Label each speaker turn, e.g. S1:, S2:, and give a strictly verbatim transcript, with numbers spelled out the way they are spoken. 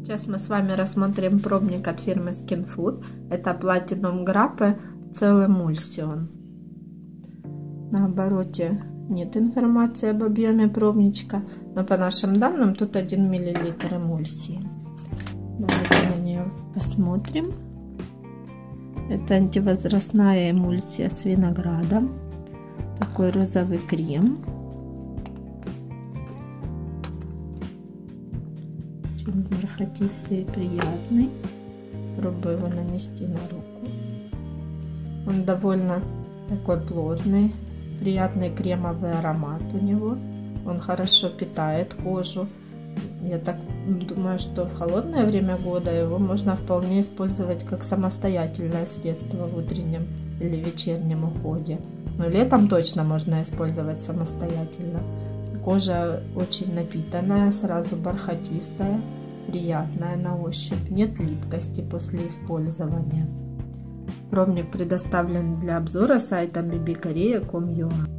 S1: Сейчас мы с вами рассмотрим пробник от фирмы Skin Food. Это Platinum Grape Cell Emulsion. На обороте нет информации об объеме пробничка, но по нашим данным тут один миллилитр эмульсии. Давайте на нее посмотрим. Это антивозрастная эмульсия с виноградом. Такой розовый крем. Очень бархатистый и приятный. Пробую его нанести на руку. Он довольно такой плотный. Приятный кремовый аромат у него. Он хорошо питает кожу. Я так думаю, что в холодное время года его можно вполне использовать как самостоятельное средство в утреннем или вечернем уходе. Но летом точно можно использовать самостоятельно. Кожа очень напитанная, сразу бархатистая, приятная на ощупь. Нет липкости после использования. Пробник предоставлен для обзора сайтом би би корея точка ком точка ю а.